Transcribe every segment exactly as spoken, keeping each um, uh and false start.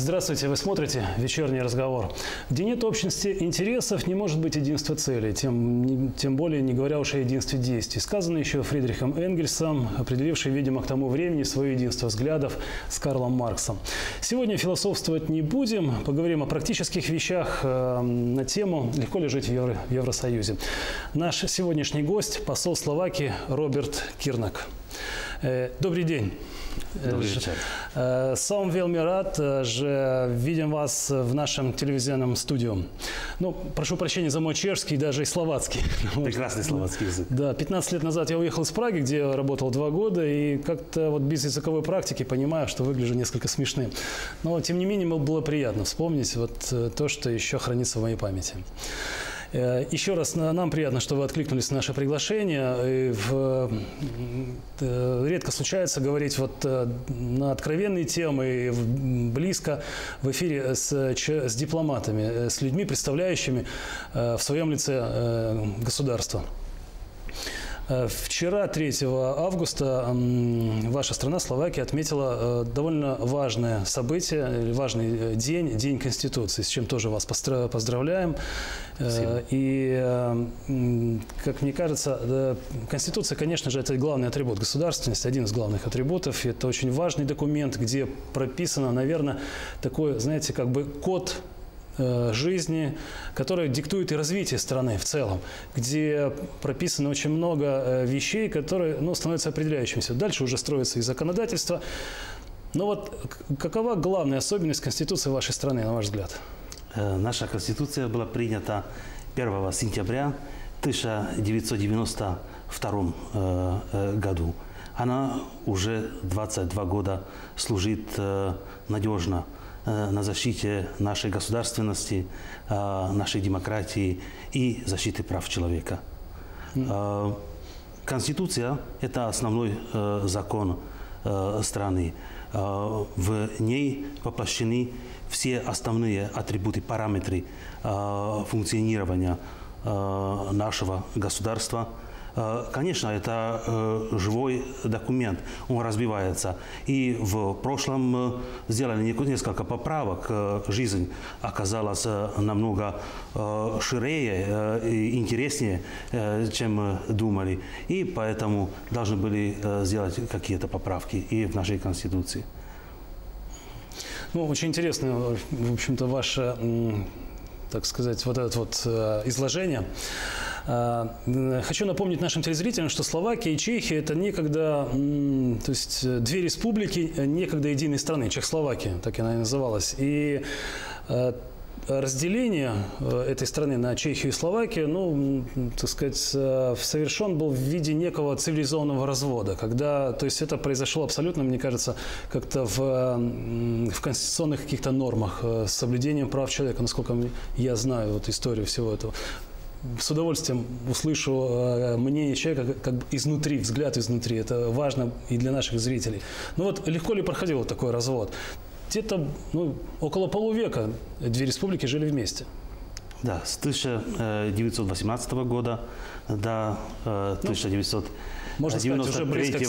Здравствуйте, вы смотрите «Вечерний разговор». Где нет общности интересов, не может быть единства целей, тем, тем более не говоря уж о единстве действий. Сказано еще Фридрихом Энгельсом, определивший, видимо, к тому времени свое единство взглядов с Карлом Марксом. Сегодня философствовать не будем, поговорим о практических вещах э, на тему «Легко ли жить в, Евро, в Евросоюзе?». Наш сегодняшний гость – посол Словакии Роберт Кирнак. Э, добрый день. Добрый вечер. Сам вельми рад, что видим вас в нашем телевизионном студию. Ну, прошу прощения за мой чешский, даже и словацкий. Прекрасный словацкий язык. Да, пятнадцать лет назад я уехал из Праги, где я работал два года, и как-то вот без языковой практики понимаю, что выгляжу несколько смешным. Но, тем не менее, было приятно вспомнить вот то, что еще хранится в моей памяти. Еще раз, нам приятно, что вы откликнулись на наше приглашение. И в, редко случается говорить вот на откровенные темы, и близко в эфире с, с дипломатами, с людьми, представляющими в своем лице государство. Вчера, третьего августа, ваша страна, Словакия, отметила довольно важное событие, важный день, День Конституции, с чем тоже вас поздравляем. Спасибо. И, как мне кажется, Конституция, конечно же, это главный атрибут государственности, один из главных атрибутов. Это очень важный документ, где прописано, наверное, такой, знаете, как бы код жизни, которая диктует и развитие страны в целом, где прописано очень много вещей, которые, ну, становятся определяющимися. Дальше уже строится и законодательство. Но вот какова главная особенность Конституции вашей страны, на ваш взгляд? Наша Конституция была принята первого сентября тысяча девятьсот девяносто втором году. Она уже двадцать два года служит надежно на защите нашей государственности, нашей демократии и защиты прав человека. Конституция – это основной закон страны. В ней воплощены все основные атрибуты, параметры функционирования нашего государства. Конечно, это живой документ, он развивается. И в прошлом сделали несколько поправок. Жизнь оказалась намного шире и интереснее, чем мы думали. И поэтому должны были сделать какие-то поправки и в нашей Конституции. Ну, очень интересно, в общем-то, ваше, так сказать, вот это вот изложение. Хочу напомнить нашим телезрителям, что Словакия и Чехия – это некогда, то есть две республики некогда единой страны, Чехословакия, так она и называлась. И разделение этой страны на Чехию и Словакию, ну, так сказать, совершен был в виде некого цивилизованного развода, когда, то есть это произошло абсолютно, мне кажется, как-то в, в конституционных каких-то нормах, с соблюдением прав человека, насколько я знаю вот историю всего этого. С удовольствием услышу мнение человека как бы изнутри, взгляд изнутри. Это важно и для наших зрителей. Ну вот легко ли проходил такой развод? Где-то ну, около полувека две республики жили вместе. Да, с тысяча девятьсот восемнадцатого года до тысяча девятьсот девяносто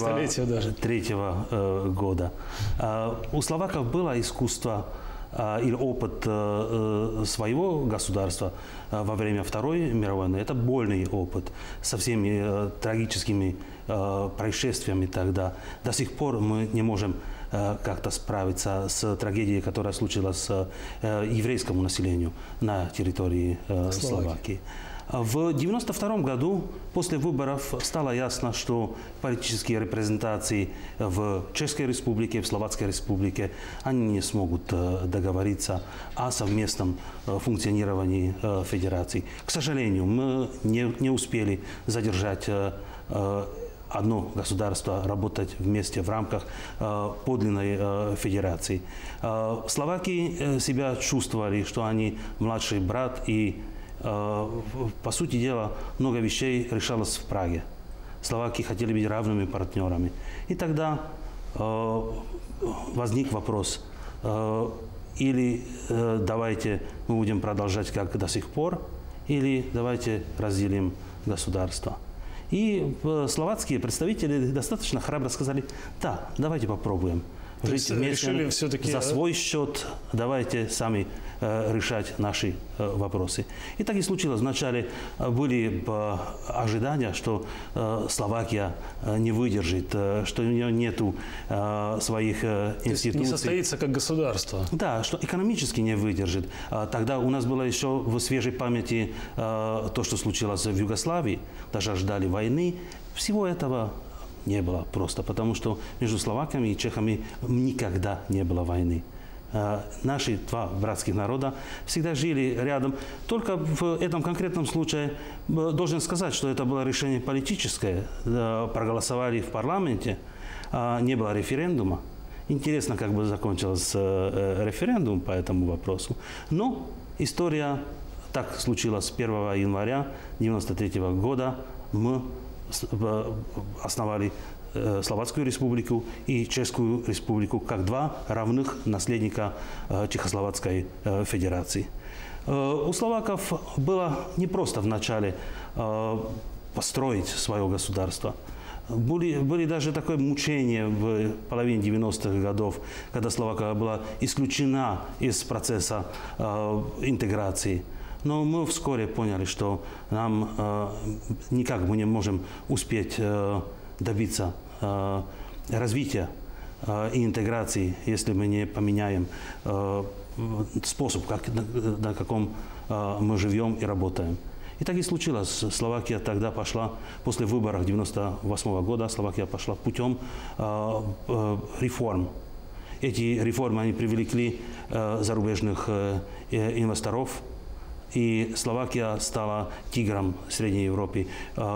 третьего года. У словаков было искусство или опыт своего государства во время Второй мировой войны. Это больный опыт со всеми трагическими происшествиями тогда. До сих пор мы не можем как-то справиться с трагедией, которая случилась с еврейскому населению на территории Словакии. Словакии. В девяносто втором году после выборов стало ясно, что политические репрезентации в Чешской Республике, в Словацкой Республике, они не смогут договориться о совместном функционировании федерации. К сожалению, мы не, не успели задержать одно государство, работать вместе в рамках э, подлинной э, федерации. Э, словаки себя чувствовали, что они младший брат, и, э, по сути дела, много вещей решалось в Праге. Словаки хотели быть равными партнерами. И тогда э, возник вопрос, э, или э, давайте мы будем продолжать как до сих пор, или давайте разделим государство. И словацкие представители достаточно храбро сказали: да, давайте попробуем. жить вместе за свой счет, давайте сами э, решать наши э, вопросы. И так и случилось. Вначале были э, ожидания, что э, Словакия э, не выдержит, э, что у нее нет э, своих э, институций. То есть не состоится как государство. Да, что экономически не выдержит. А тогда у нас было еще в свежей памяти э, то, что случилось в Югославии. Даже ждали войны. Всего этого не было просто, потому что между словаками и чехами никогда не было войны. Наши два братских народа всегда жили рядом. Только в этом конкретном случае должен сказать, что это было решение политическое. Проголосовали в парламенте, не было референдума. Интересно, как бы закончился референдум по этому вопросу. Но история так случилась. первого января девяносто третьего года мы основали Словацкую республику и Чешскую республику как два равных наследника Чехословацкой федерации. У словаков было непросто вначале построить свое государство. Были, были даже такое мучение в половине девяностых годов, когда Словакия была исключена из процесса интеграции. Но мы вскоре поняли, что нам э, никак мы не можем успеть э, добиться э, развития э, и интеграции, если мы не поменяем э, способ, как, на, на каком э, мы живем и работаем. И так и случилось. Словакия тогда пошла, после выборов девяносто восьмого года, Словакия пошла путем э, э, реформ. Эти реформы они привлекли э, зарубежных э, инвесторов. И Словакия стала тигром Средней Европы,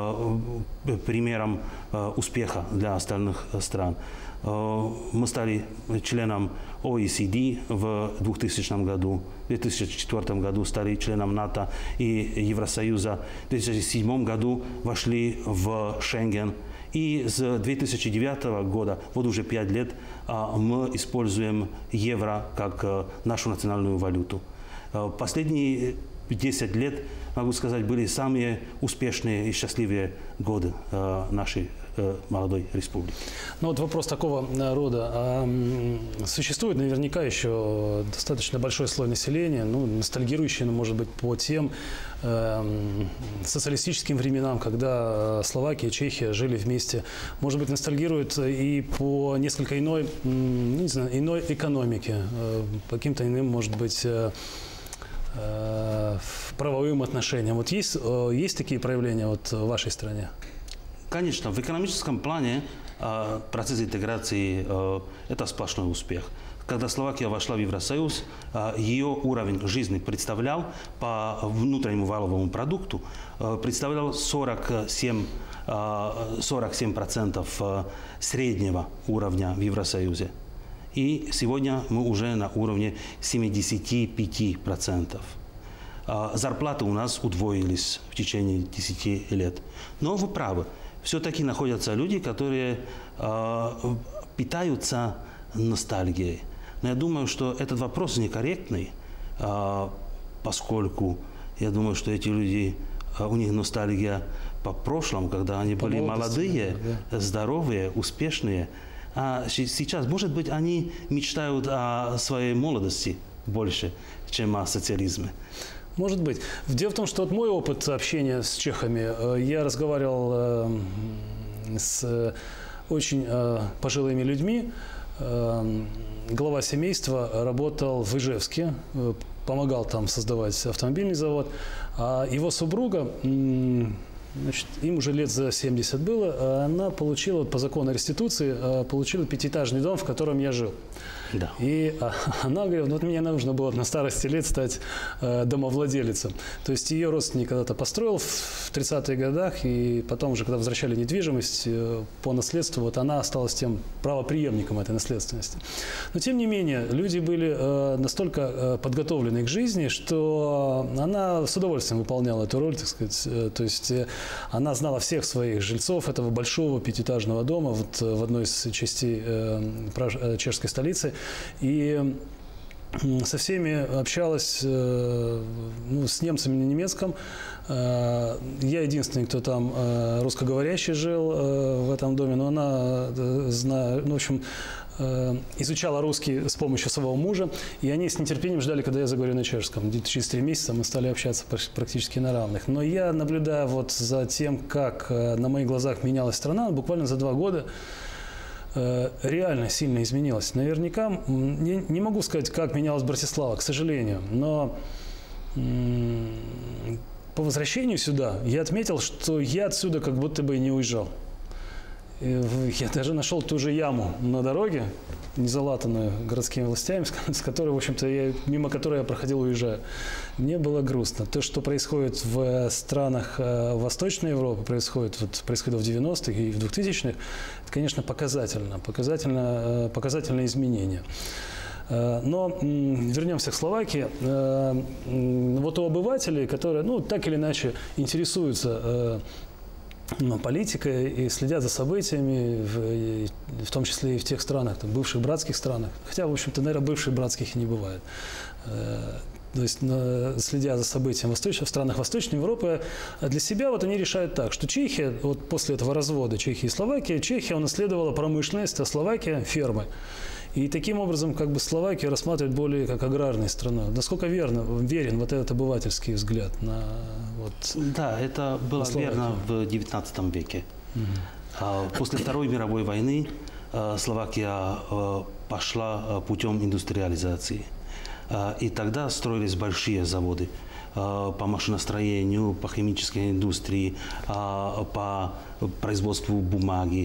примером успеха для остальных стран. Мы стали членом о и си ди в двухтысячном году, в две тысячи четвёртом году стали членом НАТО и Евросоюза, в две тысячи седьмом году вошли в Шенген. И с две тысячи девятого года, вот уже пять лет, мы используем евро как нашу национальную валюту. Последние десять лет, могу сказать, были самые успешные и счастливые годы э, нашей э, молодой республики. Ну вот вопрос такого рода. А, существует наверняка еще достаточно большой слой населения, ну, ностальгирующий, ну, может быть, по тем э, социалистическим временам, когда Словакия и Чехия жили вместе. Может быть, ностальгирует и по несколько иной, не знаю, иной экономике, э, по каким-то иным, может быть, э, правовым отношениям. Вот есть, есть такие проявления вот в вашей стране? Конечно, в экономическом плане процесс интеграции – это сплошной успех. Когда Словакия вошла в Евросоюз, ее уровень жизни представлял по внутреннему валовому продукту представлял сорок семь процентов среднего уровня в Евросоюзе. И сегодня мы уже на уровне семьдесят пять процентов. Зарплаты у нас удвоились в течение десяти лет. Но вы правы, все-таки находятся люди, которые питаются ностальгией. Но я думаю, что этот вопрос некорректный, поскольку я думаю, что эти люди, у них ностальгия по прошлому, когда они были молодые, да, здоровые, успешные. А сейчас, может быть, они мечтают о своей молодости больше, чем о социализме. Может быть. Дело в том, что вот мой опыт общения с чехами, я разговаривал с очень пожилыми людьми. Глава семейства работал в Ижевске, помогал там создавать автомобильный завод. А его супруга, значит, им уже лет за семьдесят было, а она получила, вот по закону реституции, получила пятиэтажный дом, в котором я жил. Да. И она говорит, вот мне нужно было на старости лет стать э, домовладелицем. То есть ее родственник когда-то построил в тридцатых годах, и потом уже, когда возвращали недвижимость э, по наследству, вот она осталась тем правопреемником этой наследственности. Но тем не менее, люди были э, настолько э, подготовлены к жизни, что она с удовольствием выполняла эту роль, так сказать. Э, то есть э, она знала всех своих жильцов этого большого пятиэтажного дома вот, в одной из частей э, чешской столицы. И со всеми общалась, ну, с немцами на немецком. Я единственный, кто там русскоговорящий жил в этом доме, но она, ну, в общем, изучала русский с помощью своего мужа, и они с нетерпением ждали, когда я заговорю на чешском. Через три месяца мы стали общаться практически на равных. Но я, наблюдая вот за тем, как на моих глазах менялась страна, буквально за два года, реально сильно изменилась. Наверняка, не, не могу сказать, как менялась Братислава, к сожалению, но по возвращению сюда я отметил, что я отсюда как будто бы не уезжал. Я даже нашел ту же яму на дороге, незалатанную городскими властями, с которой, в общем-то, я, мимо которой я проходил, уезжая. Мне было грустно. То, что происходит в странах Восточной Европы, происходит, вот, происходило в девяностых и в двухтысячных, это, конечно, показательно, показательно, показательное изменение. Но вернемся к Словакии. Вот у обывателей, которые, ну, так или иначе интересуются политикой и следят за событиями, в, в том числе и в тех странах, там, бывших братских странах, хотя, в общем-то, наверное, бывших братских и не бывает. То есть, следя за событиями в странах Восточной Европы, для себя вот они решают так, что Чехия, вот после этого развода Чехии и Словакии, Чехия унаследовала промышленность, а Словакия – фермы. И таким образом как бы Словакию рассматривают более как аграрной страной. Насколько верно, верен вот этот обывательский взгляд на вот. Да, это было верно в девятнадцатом веке. Угу. После Второй мировой войны Словакия пошла путем индустриализации. И тогда строились большие заводы по машиностроению, по химической индустрии, по производству бумаги.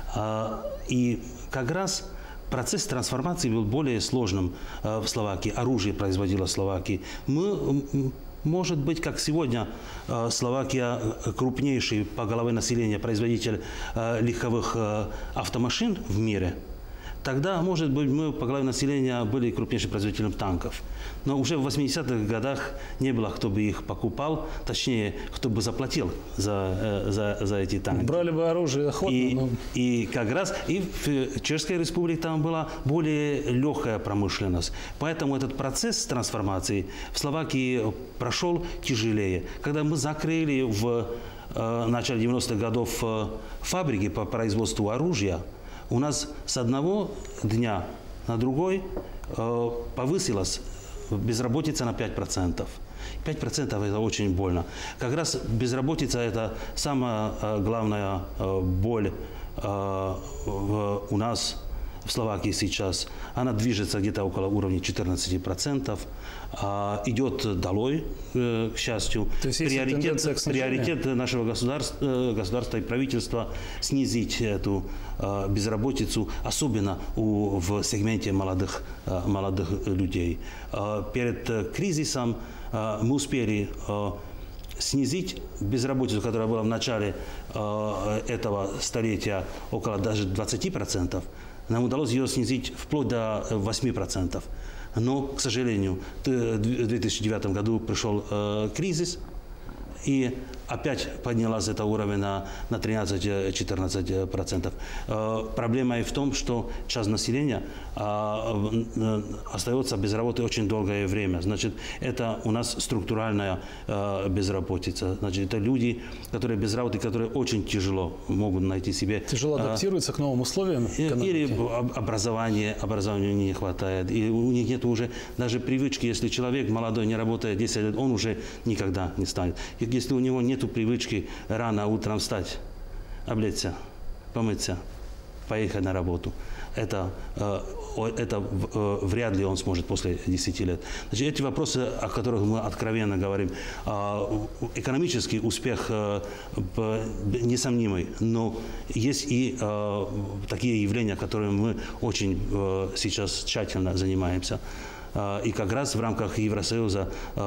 И как раз процесс трансформации был более сложным в Словакии. Оружие производила Словакия. Мы, может быть, как сегодня Словакия крупнейший по голове населения производитель легковых автомашин в мире. Тогда, может быть, мы по голове населения были крупнейшим производителем танков. Но уже в восьмидесятых годах не было, кто бы их покупал, точнее, кто бы заплатил за, за, за эти танки. Брали бы оружие охотно. И, но... и как раз и в Чешской Республике там была более легкая промышленность. Поэтому этот процесс трансформации в Словакии прошел тяжелее. Когда мы закрыли в э, начале девяностых годов э, фабрики по производству оружия, у нас с одного дня на другой э, повысилась безработица на пять процентов. пять процентов это очень больно. Как раз безработица это самая э, главная э, боль э, в, у нас в Словакии сейчас. Она движется где-то около уровня четырнадцати процентов. А, идет долой, э, к счастью. То есть приоритет, приоритет нашего государства, государства и правительства снизить эту э, безработицу, особенно у, в сегменте молодых, э, молодых людей. Э, перед э, кризисом э, мы успели э, снизить безработицу, которая была в начале э, этого столетия около даже двадцати процентов. Нам удалось ее снизить вплоть до восьми процентов. Но, к сожалению, в две тысячи девятом году пришел э, кризис, и опять поднялась эта уровень на, на тринадцать-четырнадцать процентов. Э, проблема и в том, что часть населения э, э, остается без работы очень долгое время. Значит, это у нас структуральная э, безработица. Значит, это люди, которые без работы, которые очень тяжело могут найти себе... Тяжело адаптируются э, к новым условиям экономики. Или образование, образованию не хватает. И у них нет уже даже привычки, если человек молодой не работает десять лет, он уже никогда не станет. Если у него нет привычки рано утром встать, облечься, помыться, поехать на работу, это, это вряд ли он сможет после десяти лет. Значит, эти вопросы, о которых мы откровенно говорим, экономический успех несомнимый, но есть и такие явления, которыми мы очень сейчас тщательно занимаемся. И как раз в рамках Евросоюза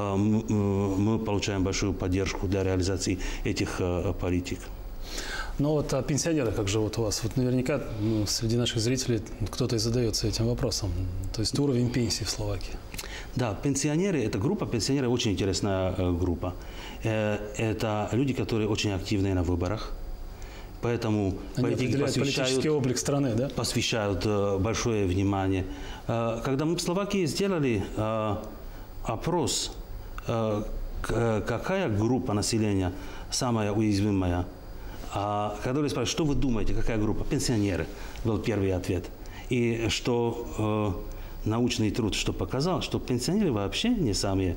мы получаем большую поддержку для реализации этих политик. Ну вот, а пенсионеры как живут у вас? Вот наверняка ну, среди наших зрителей кто-то и задается этим вопросом. То есть уровень пенсии в Словакии. Да, пенсионеры, эта группа, пенсионеры очень интересная группа. Это люди, которые очень активны на выборах. Поэтому Они политики посвящают, облик страны, да? посвящают большое внимание. Когда мы в Словакии сделали опрос, какая группа населения самая уязвимая, которые спрашивают, что вы думаете, какая группа? Пенсионеры, был первый ответ. И И что научный труд что показал, что пенсионеры вообще не самые,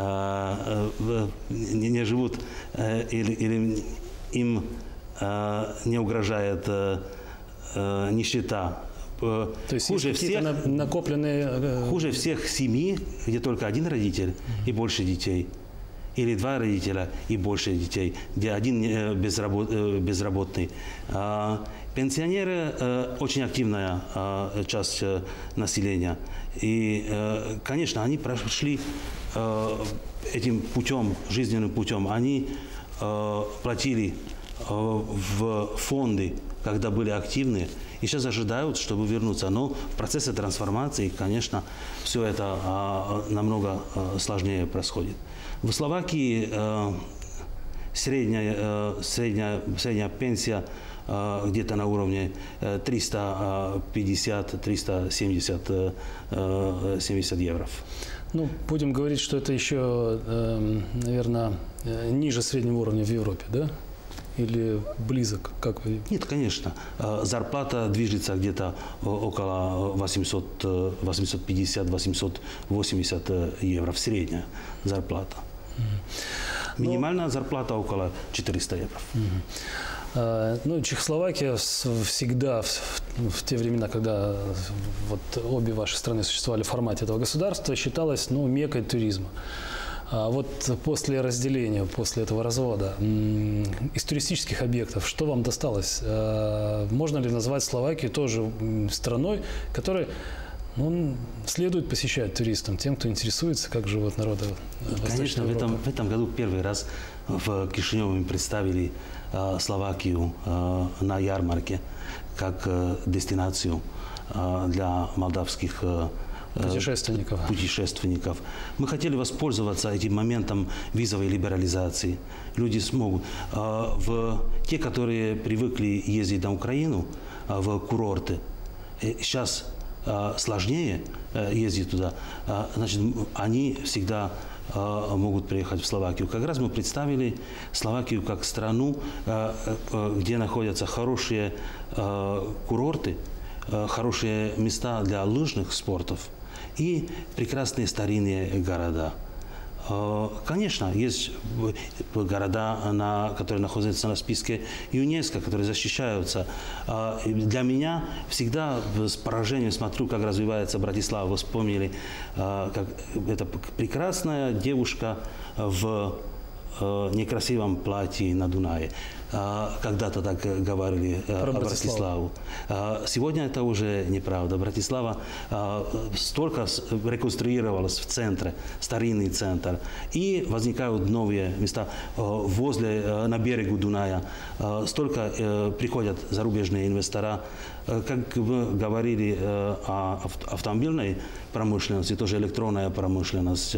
не, не живут или, или им не угрожает нищета. То есть хуже всех, накопленные... Хуже всех семьи, где только один родитель и больше детей. Или два родителя и больше детей, где один безработ, безработный. Пенсионеры – очень активная часть населения. И, конечно, они прошли этим путем, жизненным путем. Они платили в фонды, когда были активны, и сейчас ожидают, чтобы вернуться. Но в процессе трансформации, конечно, все это намного сложнее происходит. В Словакии средняя, средняя, средняя пенсия где-то на уровне триста пятьдесят — триста семьдесят евро. Ну, будем говорить, что это еще, наверное, ниже среднего уровня в Европе, да? Или близок? Как вы? Нет, конечно. Зарплата движется где-то около восемьсот, восемьсот пятьдесят — восемьсот восемьдесят евро в средняя зарплата. Mm-hmm. Минимальная Но... зарплата около четыреста евро. Mm-hmm. Ну, Чехословакия всегда, в, в те времена, когда вот обе ваши страны существовали в формате этого государства, считалась, ну, меккой туризма. А вот после разделения, после этого развода, из туристических объектов, что вам досталось? Можно ли назвать Словакию тоже страной, которой, ну, следует посещать туристам, тем, кто интересуется, как живут народы Восточной Европы? Конечно, в этом, в этом году первый раз в Кишиневе мы представили э, Словакию э, на ярмарке как э, дестинацию э, для молдавских э, Путешественников. путешественников. Мы хотели воспользоваться этим моментом визовой либерализации. Люди смогут. В, те, которые привыкли ездить на Украину, в курорты, сейчас сложнее ездить туда, значит, они всегда могут приехать в Словакию. Как раз мы представили Словакию как страну, где находятся хорошие курорты, хорошие места для лыжных спортов и прекрасные старинные города. Конечно, есть города, на, которые находятся на списке ЮНЕСКО, которые защищаются. Для меня всегда с поражением смотрю, как развивается Братислава. Вы вспомнили, как это прекрасная девушка в некрасивом платье на Дунае. Когда-то так говорили про о Братиславу. Сегодня это уже неправда. Братислава столько реконструировалась в центре, старинный центр. И возникают новые места возле, на берегу Дуная. Столько приходят зарубежные инвестора. Как вы говорили о автомобильной промышленности, тоже электронная промышленность,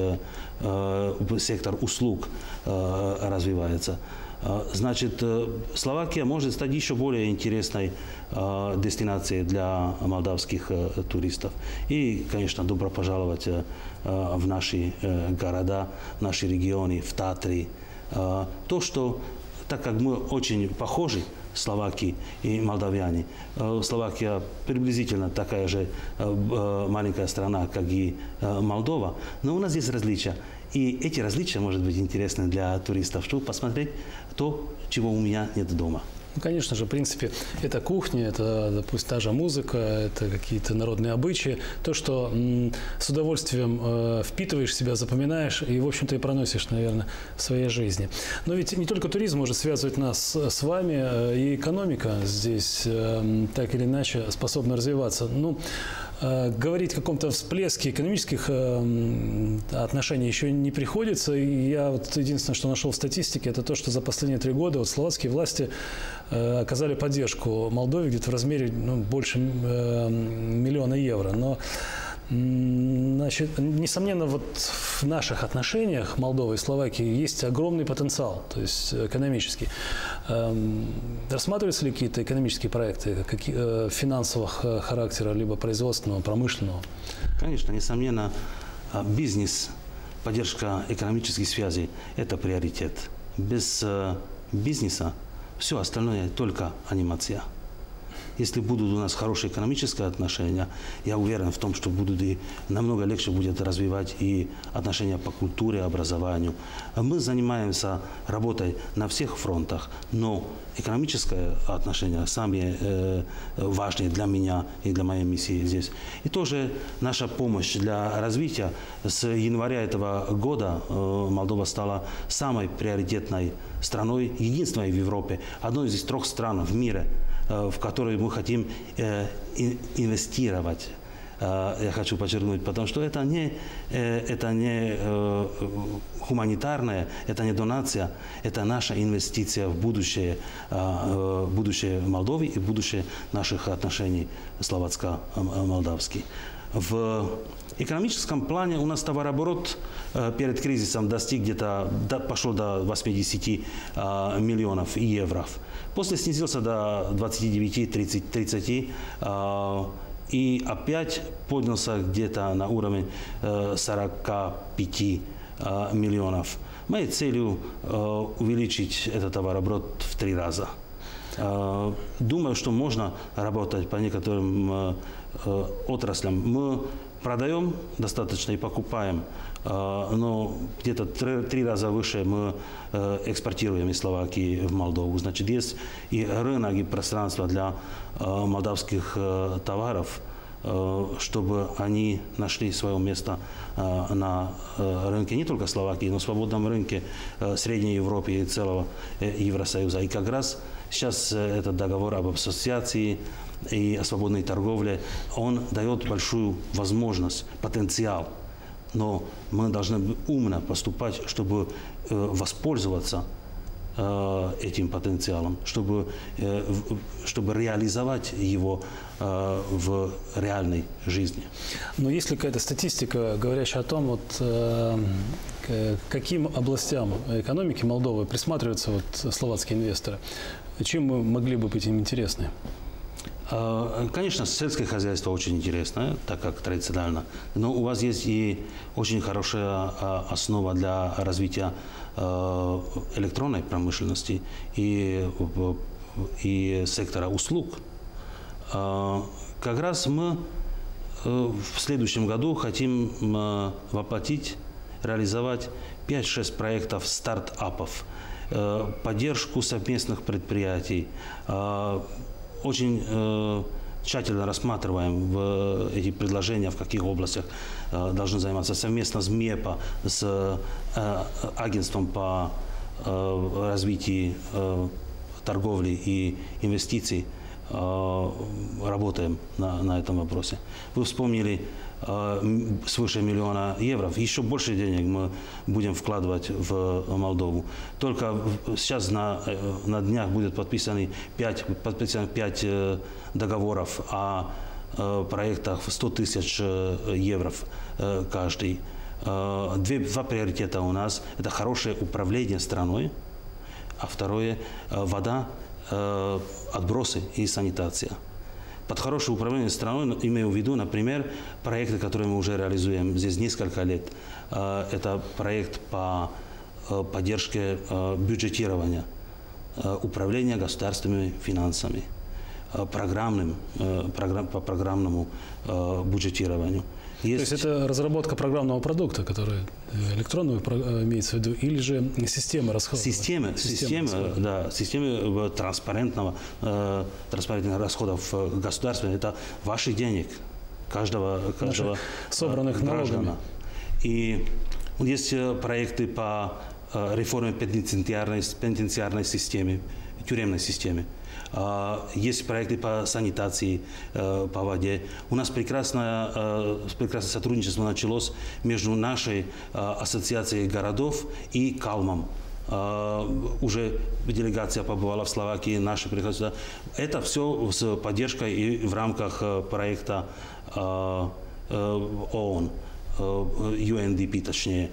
сектор услуг развивается. Значит, Словакия может стать еще более интересной э, дестинацией для молдавских э, туристов. И, конечно, добро пожаловать э, в наши э, города, в наши регионы, в Татри. Э, то, что, так как мы очень похожи, словаки и молдавяне, э, Словакия приблизительно такая же э, маленькая страна, как и э, Молдова, но у нас есть различия. И эти различия, может быть, интересны для туристов, чтобы посмотреть то, чего у меня нет дома. Ну, конечно же, в принципе, это кухня, это, допустим, та же музыка, это какие-то народные обычаи, то, что м, с удовольствием э, впитываешь в себя, запоминаешь и, в общем-то, и проносишь, наверное, в своей жизни. Но ведь не только туризм может связывать нас с вами, э, и экономика здесь э, так или иначе способна развиваться. Ну, э, говорить о каком-то всплеске экономических э, отношений еще не приходится. И я вот единственное, что нашел в статистике, это то, что за последние три года вот словацкие власти оказали поддержку Молдове где-то в размере, ну, больше э, миллиона евро. Но, значит, несомненно, вот в наших отношениях Молдовы и Словакии есть огромный потенциал, то есть экономический. Э, рассматриваются ли какие-то экономические проекты какие, э, финансового характера, либо производственного, промышленного? Конечно, несомненно, бизнес, поддержка экономических связей – это приоритет. Без э, бизнеса все остальное только анимация. если будут у нас хорошие экономические отношения, я уверен в том, что будут и намного легче будет развивать и отношения по культуре, образованию. Мы занимаемся работой на всех фронтах, но экономическое отношение самые э, важные для меня и для моей миссии здесь. И тоже наша помощь для развития. С января этого года э, Молдова стала самой приоритетной страной, единственной в Европе, одной из трех стран в мире, э, в которой мы хотим э, инвестировать. Я хочу подчеркнуть, потому что это не, это не гуманитарная, это не донация, это наша инвестиция в будущее, будущее Молдовы и будущее наших отношений словацко-молдавских. В экономическом плане у нас товарооборот перед кризисом достиг где-то, пошел до восьмидесяти миллионов евро. После снизился до двадцати девяти — тридцати. И опять поднялся где-то на уровень сорока пяти миллионов. Моей целью увеличить этот товарооборот в три раза. Думаю, что можно работать по некоторым отраслям. Мы продаем достаточно и покупаем, но где-то три раза выше мы экспортируем из Словакии в Молдову. Значит, есть и рынок, и пространство для молдавских товаров, чтобы они нашли свое место на рынке не только Словакии, но и свободном рынке Средней Европы и целого Евросоюза. И как раз сейчас этот договор об ассоциации и о свободной торговле, он дает большую возможность, потенциал. Но мы должны умно поступать, чтобы воспользоваться этим потенциалом, чтобы, чтобы реализовать его в реальной жизни. Но есть ли какая-то статистика, говорящая о том, вот, к каким областям экономики Молдовы присматриваются вот, словацкие инвесторы? Чем мы могли бы быть им интересны? Конечно, сельское хозяйство очень интересное, так как традиционно, но у вас есть и очень хорошая основа для развития электронной промышленности и, и сектора услуг. Как раз мы в следующем году хотим воплотить, реализовать пять-шесть проектов стартапов, поддержку совместных предприятий. Очень э, тщательно рассматриваем в, эти предложения, в каких областях э, должны заниматься совместно с МЕПа, с э, агентством по э, развитию э, торговли и инвестиций. Э, работаем на, на этом вопросе. Вы вспомнили э, свыше миллиона евро. Еще больше денег мы будем вкладывать в Молдову. Только сейчас на, на днях будет подписаны пять, подписано пять договоров о проектах в сто тысяч евро каждый. Две, два приоритета у нас. Это хорошее управление страной, а второе – вода, отбросы и санитация. Под хорошее управление страной имею в виду, например, проекты, которые мы уже реализуем здесь несколько лет. Это проект по поддержке бюджетирования, управления государственными финансами, программным, программ, по программному бюджетированию. Есть... То есть это разработка программного продукта, который электронного имеется в виду, или же система расходов? Системы, системы, системы, да, системы транспарентного, э, транспарентных расходов государства. Это ваших денег, каждого, каждого собранных налогами. И есть проекты по реформе пенитенциарной, пенитенциарной системе, тюремной системе. Есть проекты по санитации, по воде. У нас прекрасное, прекрасное сотрудничество началось между нашей ассоциацией городов и Калмом. Уже делегация побывала в Словакии, наши прекрасные. Это все с поддержкой и в рамках проекта ООН, ю эн ди пи точнее.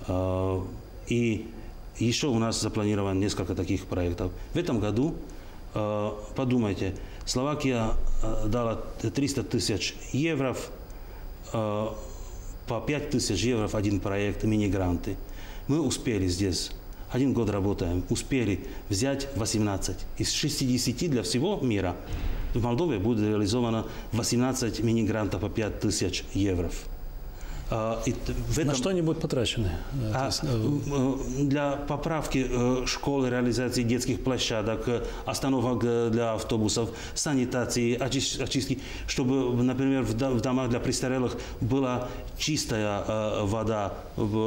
И еще у нас запланировано несколько таких проектов. В этом году, подумайте, Словакия дала триста тысяч евро, по пять тысяч евро один проект «Мини-гранты». Мы успели здесь один год работаем, успели взять восемнадцать. Из шестидесяти для всего мира в Молдове будет реализовано восемнадцать мини-грантов по пять тысяч евро. И этом... На что они будут потрачены? А, для поправки школ, реализации детских площадок, остановок для автобусов, санитации, очистки, чтобы, например, в домах для престарелых была чистая вода,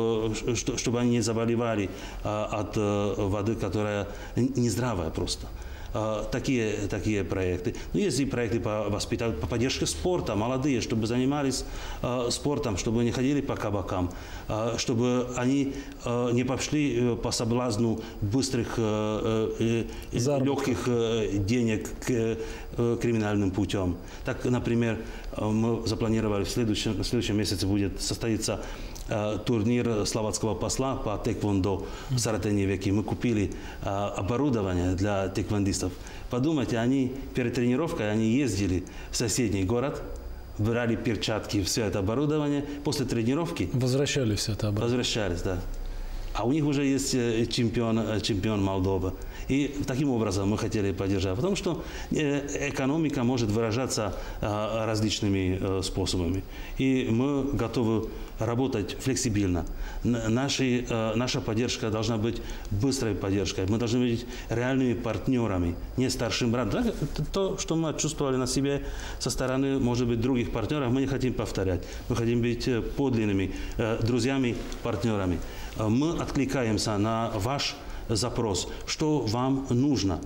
чтобы они не заболевали от воды, которая нездравая просто. Такие, такие проекты. Ну, есть и проекты по воспитанию, по поддержке спорта, молодые, чтобы занимались э, спортом, чтобы не ходили по кабакам, э, чтобы они э, не пошли по соблазну быстрых, э, э, легких э, денег к э, криминальным путем. Так, например, мы запланировали в следующем, в следующем месяце будет состоиться турнир словацкого посла по тэквондо в Саратове. Мы купили а, оборудование для тэквондистов. Подумайте, они перед тренировкой они ездили в соседний город, брали перчатки, все это оборудование. После тренировки... Возвращали все это обратно. Возвращались, да. А у них уже есть чемпион, чемпион Молдовы. И таким образом мы хотели поддержать. Потому что экономика может выражаться различными способами. И мы готовы работать флексибельно. Наши, наша поддержка должна быть быстрой поддержкой. Мы должны быть реальными партнерами, не старшим братом. То, что мы чувствовали на себе со стороны, может быть, других партнеров, мы не хотим повторять. Мы хотим быть подлинными друзьями, партнерами. Мы откликаемся на ваш запрос, что вам нужно.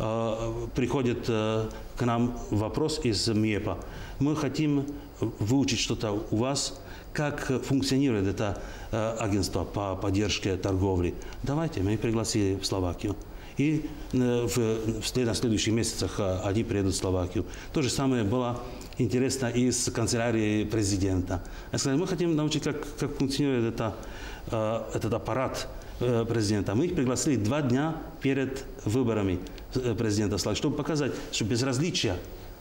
Приходит к нам вопрос из МИЭПа. Мы хотим выучить что-то у вас, как функционирует это агентство по поддержке торговли. Давайте, мы их пригласили в Словакию. И в, в следующих месяцах они приедут в Словакию. То же самое было интересно и с канцелярией президента. Я сказал, мы хотим научить, как, как функционирует это, этот аппарат президента. Мы их пригласили два дня перед выборами президента Словакии, чтобы показать, что безразличие,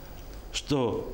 что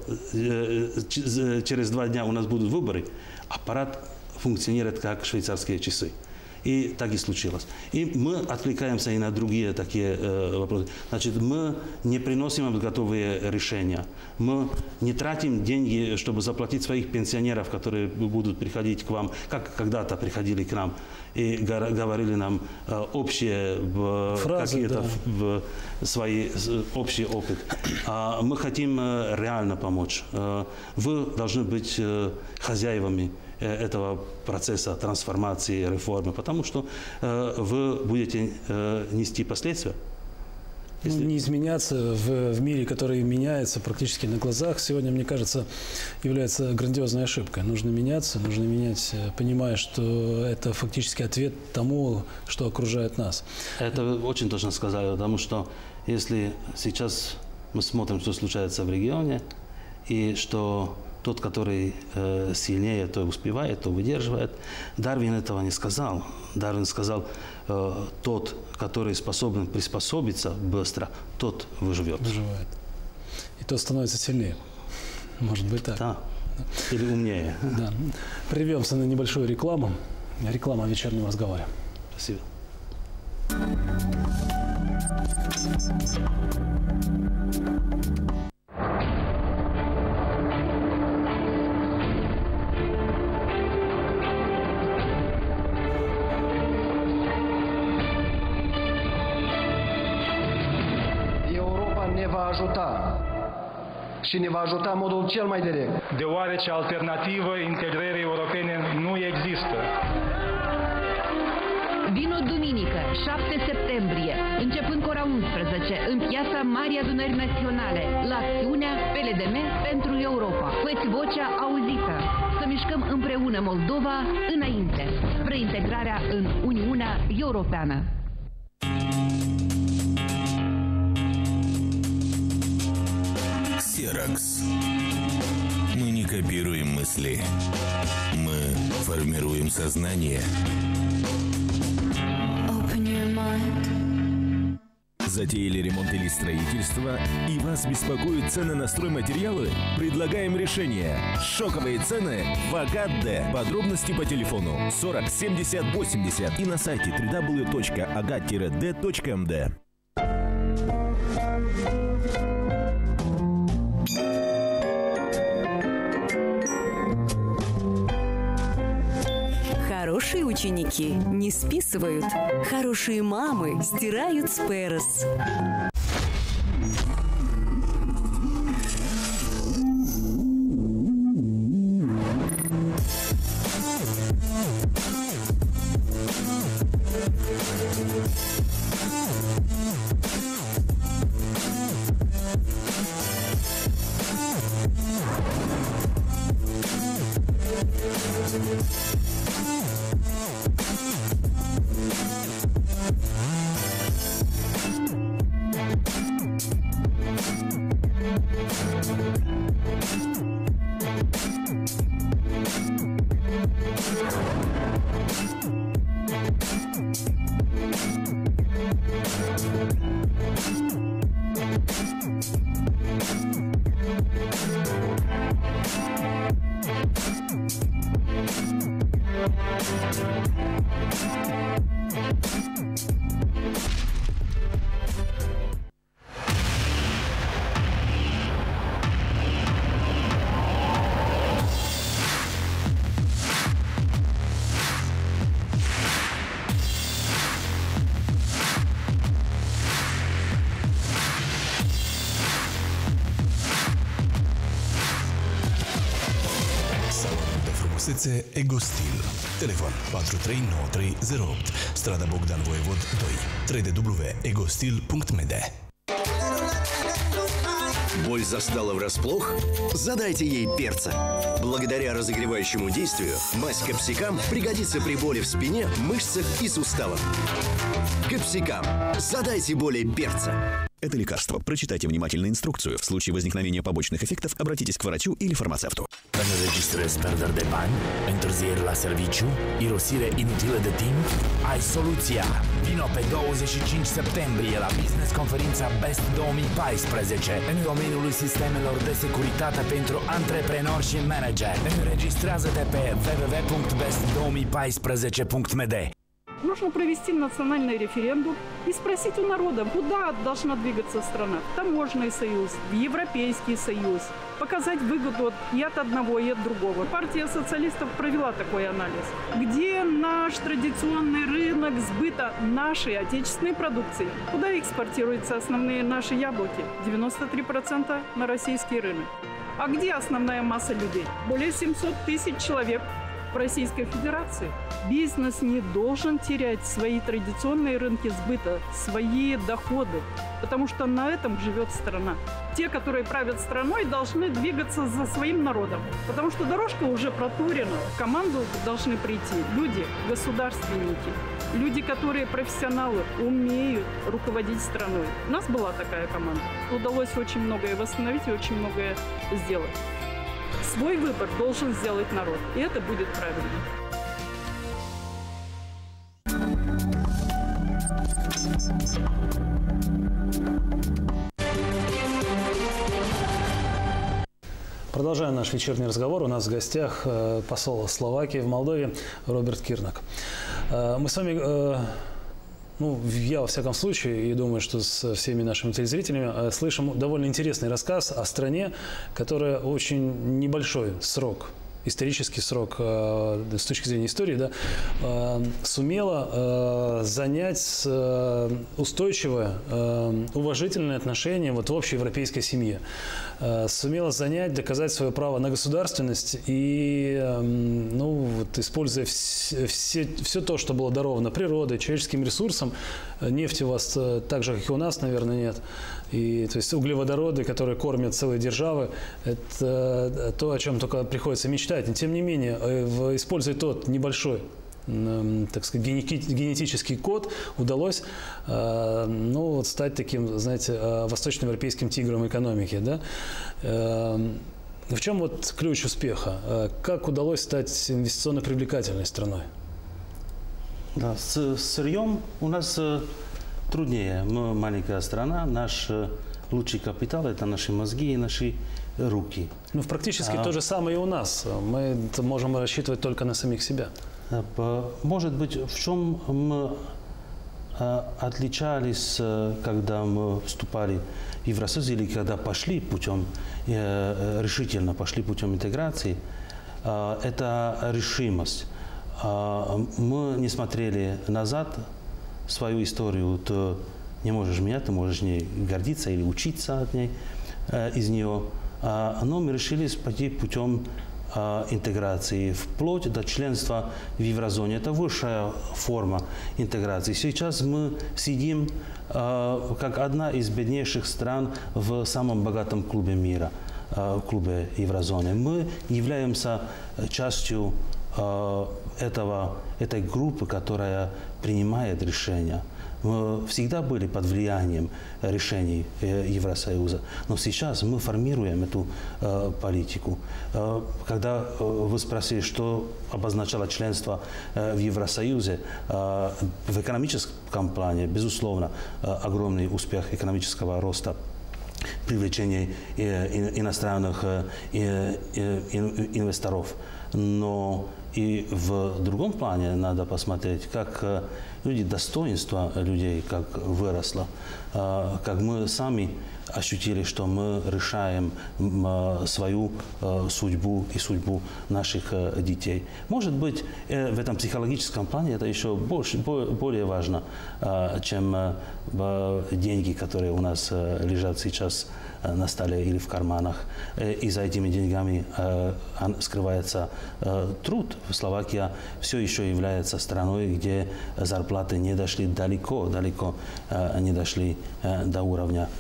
через два дня у нас будут выборы, аппарат функционирует как швейцарские часы. И так и случилось. И мы откликаемся и на другие такие э, вопросы. Значит, мы не приносим вам готовые решения. Мы не тратим деньги, чтобы заплатить своих пенсионеров, которые будут приходить к вам, как когда-то приходили к нам и говорили нам э, общие э, какие-то да. в, свои общий опыт. А мы хотим э, реально помочь. Э, вы должны быть э, хозяевами этого процесса трансформации, реформы, потому что э, вы будете э, нести последствия. Если... Не изменяться в, в мире, который меняется практически на глазах, сегодня, мне кажется, является грандиозной ошибкой. Нужно меняться, нужно менять, понимая, что это фактически ответ тому, что окружает нас. Это вы очень точно сказали, потому что если сейчас мы смотрим, что случается в регионе, и что тот, который э, сильнее, то успевает, то выдерживает. Дарвин этого не сказал. Дарвин сказал, э, тот, который способен приспособиться быстро, тот выживет. Выживает. И тот становится сильнее. Может быть так. Да. Или умнее. Да. Прервемся на небольшую рекламу. Реклама о вечернем разговоре. Спасибо. Și ne va ajuta în modul cel mai direct. Deoarece alternativă integrării europene nu există. Vino duminică, șapte septembrie, începând cu ora unsprezece, în piața Marii Adunări Naționale, la acțiunea P L D M pentru Europa. Fă-ți vocea auzită. Să mișcăm împreună Moldova înainte, spre integrarea în Uniunea Europeană. Xerox. Мы не копируем мысли. Мы формируем сознание. Затеяли ремонт или строительство, и вас беспокоят цены на стройматериалы? Предлагаем решение. Шоковые цены в Агат-Д. Подробности по телефону сорок семьдесят восемьдесят и на сайте дабл ю дабл ю дабл ю точка агат д точка эм д. Хорошие ученики не списывают. Хорошие мамы стирают с Перес. Egostil. Telefon patru trei nouă trei zero opt. Strada Bogdan Voievod doi. w w w punct egostil punct m d. Боль застала врасплох? Задайте ей перца. Благодаря разогревающему действию мазь Капсикам пригодится при боли в спине, мышцах и суставах. Капсикам. Задайте боли перца. Это лекарство. Прочитайте внимательно инструкцию. В случае возникновения побочных эффектов обратитесь к врачу или фармацевту. Înregistrezi pierderi de bani, întârzieri la serviciu, irosire inutilă de timp? Ai soluția! Vino pe douăzeci și cinci septembrie la Business Conferința Best două mii paisprezece în domeniul sistemelor de securitate pentru antreprenori și manageri. Înregistrează-te pe w w w punct best două mii paisprezece punct m d. Нужно провести национальный референдум и спросить у народа, куда должна двигаться страна. В таможенный союз, в Европейский союз. Показать выгоду и от одного, и от другого. Партия социалистов провела такой анализ. Где наш традиционный рынок сбыта нашей отечественной продукции? Куда экспортируются основные наши яблоки? девяносто три процента на российский рынок. А где основная масса людей? Более семисот тысяч человек в Российской Федерации. Бизнес не должен терять свои традиционные рынки сбыта, свои доходы, потому что на этом живет страна. Те, которые правят страной, должны двигаться за своим народом, потому что дорожка уже проторена. В команду должны прийти люди, государственники, люди, которые профессионалы, умеют руководить страной. У нас была такая команда. Удалось очень многое восстановить и очень многое сделать. Свой выбор должен сделать народ, и это будет правильно. Продолжаем наш вечерний разговор. У нас в гостях посол Словакии в Молдове Роберт Кирнак. Мы с вами, ну, я во всяком случае, и думаю, что с всеми нашими телезрителями, слышим довольно интересный рассказ о стране, которая очень небольшой срок, исторический срок, с точки зрения истории, да, сумела занять устойчивое, уважительное отношение вот в общей европейской семье. Сумела занять, доказать свое право на государственность и, ну, вот, используя все, все, все то, что было даровано природой, человеческим ресурсом. Нефти у вас так же, как и у нас, наверное, нет. И, то есть углеводороды, которые кормят целые державы, это то, о чем только приходится мечтать. Но, тем не менее, используя тот небольшой, так сказать, генетический код, удалось, ну, вот стать таким, знаете, восточноевропейским тигром экономики. Да? В чем вот ключ успеха? Как удалось стать инвестиционно привлекательной страной? Да, с сырьем у нас труднее. Мы маленькая страна, наш лучший капитал – это наши мозги и наши руки. Ну, практически а, то же самое и у нас. Мы можем рассчитывать только на самих себя. Может быть, в чем мы отличались, когда мы вступали в Евросоюз или когда пошли путем, решительно пошли путем интеграции, это решимость. Мы не смотрели назад, свою историю. Ты не можешь менять, ты можешь ней гордиться или учиться от ней, из нее. Но мы решили пойти путем интеграции, вплоть до членства в еврозоне. Это высшая форма интеграции. Сейчас мы сидим как одна из беднейших стран в самом богатом клубе мира, клубе еврозоны. Мы являемся частью этого, этой группы, которая принимает решения. Мы всегда были под влиянием решений Евросоюза, но сейчас мы формируем эту э, политику. Э, когда э, вы спросили, что обозначало членство э, в Евросоюзе, э, в экономическом плане, безусловно, э, огромный успех экономического роста, привлечение э, иностранных э, э, инвесторов. Но и в другом плане надо посмотреть, как люди, достоинство людей, как выросло, как мы сами ощутили, что мы решаем свою судьбу и судьбу наших детей. Может быть, в этом психологическом плане это еще больше, более важно, чем деньги, которые у нас лежат сейчас на столе или в карманах. И за этими деньгами скрывается труд. Словакия все еще является страной, где зарплаты не дошли далеко, далеко не дошли до уровня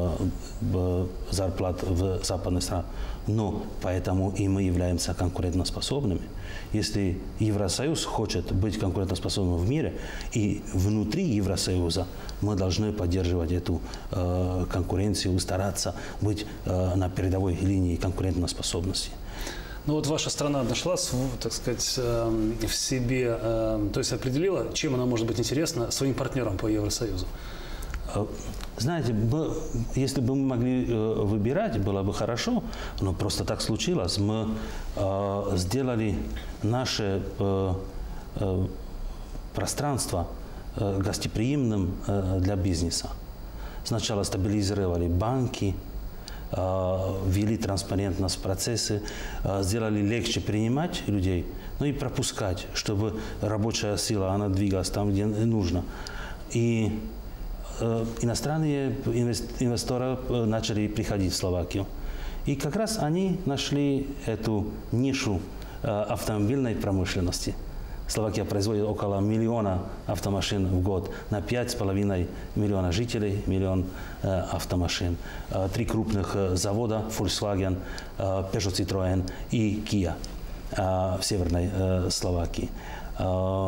зарплат в западных странах. Но поэтому и мы являемся конкурентоспособными. Если Евросоюз хочет быть конкурентоспособным в мире, и внутри Евросоюза мы должны поддерживать эту э, конкуренцию, стараться быть э, на передовой линии конкурентоспособности. Ну вот ваша страна нашла, так сказать, в себе, то есть определила, чем она может быть интересна своим партнерам по Евросоюзу. Знаете, если бы мы могли выбирать, было бы хорошо, но просто так случилось. Мы сделали наше пространство гостеприимным для бизнеса. Сначала стабилизировали банки, ввели транспарентность в процессы, сделали легче принимать людей, но и пропускать, чтобы рабочая сила, она двигалась там, где нужно. И иностранные инвесторы начали приходить в Словакию. И как раз они нашли эту нишу автомобильной промышленности. Словакия производит около миллиона автомашин в год, на пять с половиной миллиона жителей, миллион э, автомашин. Э, три крупных э, завода Volkswagen, э, Peugeot, Citroën и Kia э, в северной э, Словакии. Э,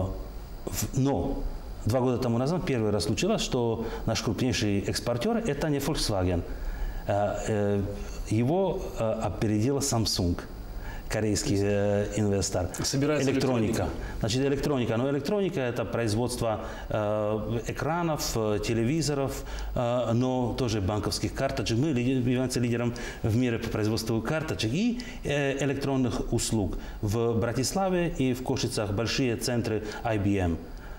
в, но два года тому назад первый раз случилось, что наш крупнейший экспортер – это не Volkswagen. Э, э, его э, опередила Samsung. Корейский э, инвестор. Собирается электроника. электроника. Значит, электроника. Но электроника – это производство э, экранов, э, телевизоров, э, но тоже банковских карточек. Мы являемся лидером в мире по производству карточек и э, электронных услуг. В Братиславе и в Кошицах большие центры ай би эм.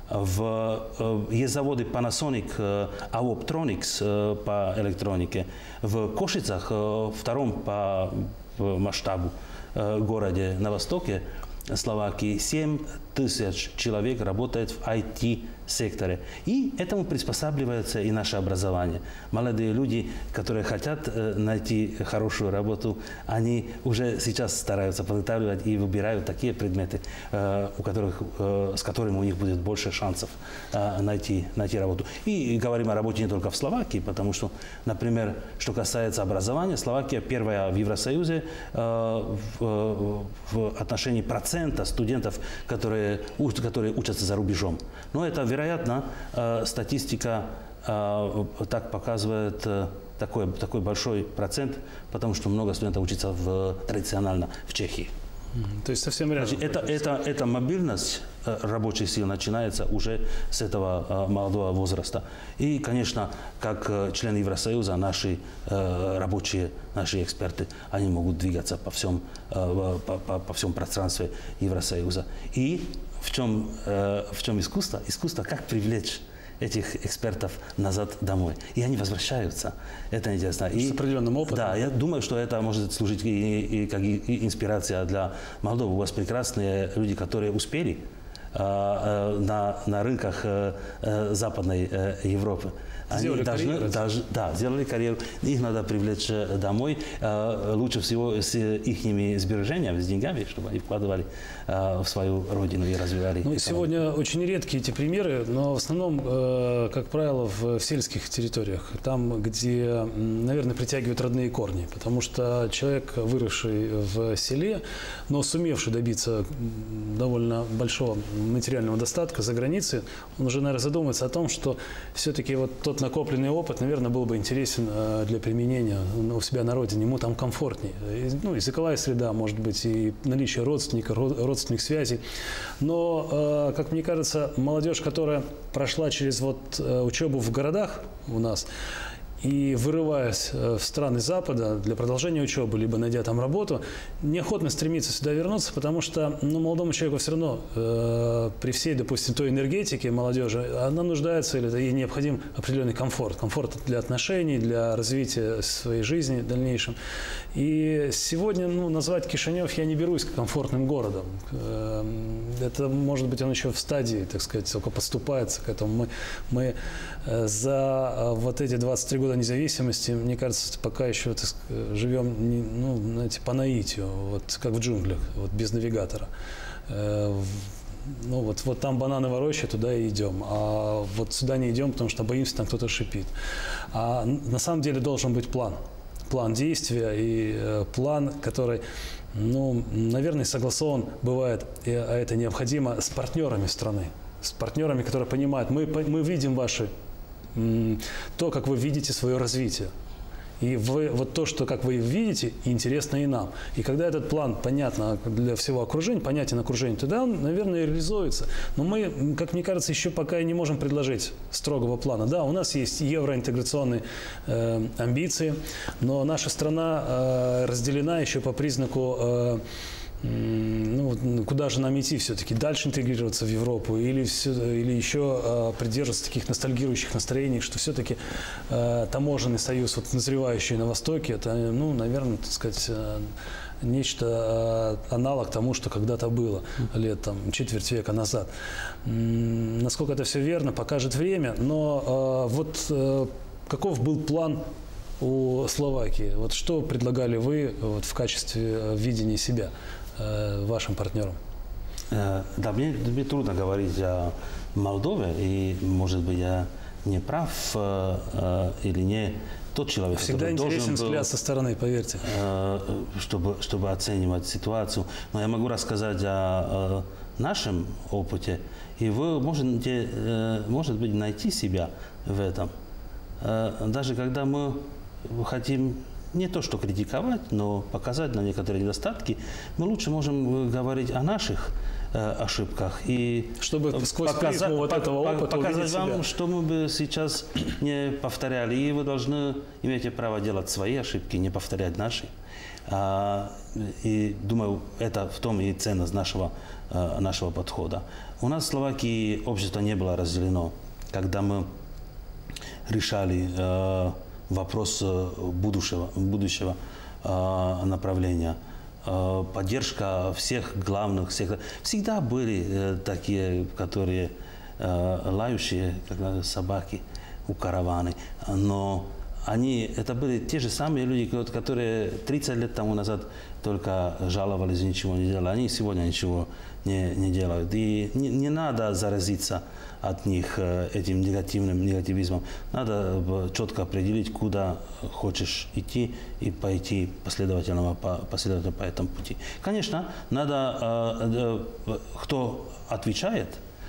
В, э, есть заводы Panasonic, э, Awoptronics э, по электронике. В Кошицах, э, втором по, по масштабу городе на востоке Словакии, семь тысяч человек работает в ай ти-секторе. И этому приспосабливается и наше образование. Молодые люди, которые хотят найти хорошую работу, они уже сейчас стараются подготавливать и выбирают такие предметы, у которых, с которыми у них будет больше шансов найти, найти работу. И говорим о работе не только в Словакии, потому что, например, что касается образования, Словакия первая в Евросоюзе в, в отношении процента студентов, которые которые учатся за рубежом. Но это, вероятно, статистика так показывает такой, такой большой процент, потому что много студентов учатся в, традиционально в Чехии. То есть совсем рядом. Значит, это, это, это мобильность рабочей силы начинается уже с этого молодого возраста. И, конечно, как члены Евросоюза, наши рабочие, наши эксперты, они могут двигаться по всем, по, по, по всем пространстве Евросоюза. И в чем, в чем искусство? Искусство как привлечь этих экспертов назад домой. И они возвращаются. Это интересно. И, с определенным опытом. Да, я думаю, что это может служить и, и, как и инспирация для Молдовы. У вас прекрасные люди, которые успели э, э, на, на рынках э, э, Западной э, Европы. Сделали Они должны, карьеру. Даже, да, сделали карьеру. Их надо привлечь домой. Э, лучше всего с их сбережениями, с деньгами, чтобы они вкладывали э, в свою родину и развивали. Ну, сегодня очень редкие эти примеры, но в основном, э, как правило, в, в сельских территориях. Там, где, наверное, притягивают родные корни. Потому что человек, выросший в селе, но сумевший добиться довольно большого материального достатка за границей, он уже, наверное, задумается о том, что все-таки вот тот накопленный опыт, наверное, был бы интересен для применения у себя на родине. Ему там комфортнее. Ну, языковая среда, может быть, и наличие родственников, родственных связей. Но, как мне кажется, молодежь, которая прошла через вот учебу в городах у нас, и, вырываясь в страны Запада для продолжения учебы, либо найдя там работу, неохотно стремится сюда вернуться, потому что ну, молодому человеку все равно э, при всей, допустим, той энергетике молодежи, она нуждается, или ей необходим определенный комфорт. Комфорт для отношений, для развития своей жизни в дальнейшем. И сегодня ну, назвать Кишинев я не берусь комфортным городом. Э, это, может быть, он еще в стадии, так сказать, только подступается к этому. Мы, мы э, за э, вот эти двадцать три года независимости, мне кажется, пока еще так, живем не, ну, знаете, по наитию, вот как в джунглях, вот без навигатора. Э, ну вот, вот там банановая роща, туда и идем, а вот сюда не идем, потому что боимся, там кто-то шипит. А на самом деле должен быть план, план действия и э, план, который, ну, наверное, согласован бывает, и, а это необходимо с партнерами страны, с партнерами, которые понимают, мы, мы видим ваши то, как вы видите свое развитие. И вы, вот то, что как вы видите, интересно и нам. И когда этот план понятно для всего окружения, понятен окружению, тогда он, наверное, реализуется. Но мы, как мне кажется, еще пока и не можем предложить строгого плана. Да, у нас есть евроинтеграционные э, амбиции, но наша страна э, разделена еще по признаку э, ну, куда же нам идти все-таки? Дальше интегрироваться в Европу или, все, или еще э, придерживаться таких ностальгирующих настроений, что все-таки э, таможенный союз, вот, назревающий на Востоке, это, ну, наверное, так сказать, э, нечто, э, аналог тому, что когда-то было лет там, четверть века назад. М-м, насколько это все верно, покажет время, но э, вот э, каков был план у Словакии? Вот что предлагали вы вот, в качестве видения себя вашим партнерам? Да, мне, мне трудно говорить о Молдове, и, может быть, я не прав э, или не тот человек, всегда который интересен должен взгляд был, со стороны, поверьте. Э, чтобы, чтобы оценивать ситуацию. Но я могу рассказать о, о нашем опыте, и вы можете, э, может быть, найти себя в этом. Э, даже когда мы хотим не то что критиковать, но показать на некоторые недостатки, мы лучше можем говорить о наших э, ошибках и чтобы сквозь показать, вот этого опыта показать вам, себя. Что мы бы сейчас не повторяли. И вы должны иметь право делать свои ошибки, не повторять наши. А, и думаю, это в том и ценность нашего, э, нашего подхода. У нас в Словакии общество не было разделено, когда мы решали э, вопрос будущего, будущего э, направления. Э, поддержка всех главных, всех, всегда были э, такие, которые э, лающие, как собаки у караваны. Но они, это были те же самые люди, которые тридцать лет тому назад только жаловались, ничего не делали. Они сегодня ничего не, не делают. И не, не надо заразиться от них этим негативным негативизмом. Надо четко определить, куда хочешь идти, и пойти последовательно по, последовательно по этому пути. Конечно, надо, кто отвечает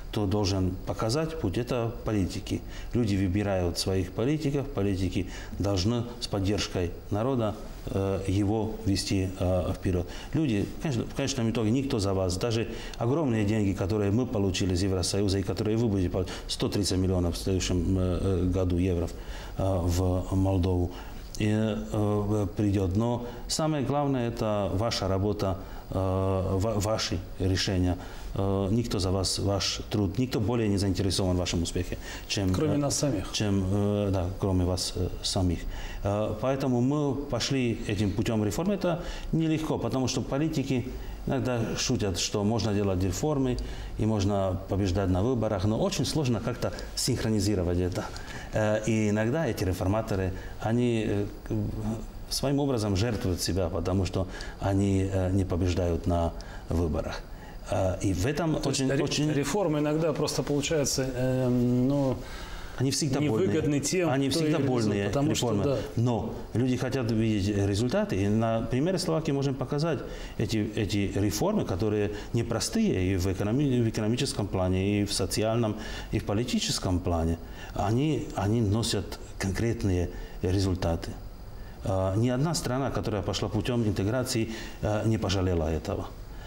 кто должен показать путь, это политики. Люди выбирают своих политиков, политики должны с поддержкой народа э, его вести э, вперед. Люди, конечно, в конечном итоге никто за вас, даже огромные деньги, которые мы получили из Евросоюза и которые вы будете получать, сто тридцать миллионов в следующем э, году евро э, в Молдову, и, э, придет. Но самое главное – это ваша работа, э, ваши решения. Э, никто за вас, ваш труд, никто более не заинтересован в вашем успехе, чем… Кроме э, нас самих. Чем, э, да, кроме вас э, самих. Э, поэтому мы пошли этим путем реформы. Это нелегко, потому что политики иногда шутят, что можно делать реформы и можно побеждать на выборах, но очень сложно как-то синхронизировать это. И иногда эти реформаторы, они своим образом жертвуют себя, потому что они не побеждают на выборах. И в этом То очень, есть, очень… Реформы иногда просто получаются, э, ну… Они всегда невыгодны больные. тем, Они кто всегда их больные потому реформы. Что, да. Но люди хотят видеть результаты. И на примере Словакии можем показать эти, эти реформы, которые непростые и в, экономи, в экономическом плане, и в социальном, и в политическом плане. Они, они носят конкретные результаты. Ни одна страна, которая пошла путем интеграции, не пожалела этого.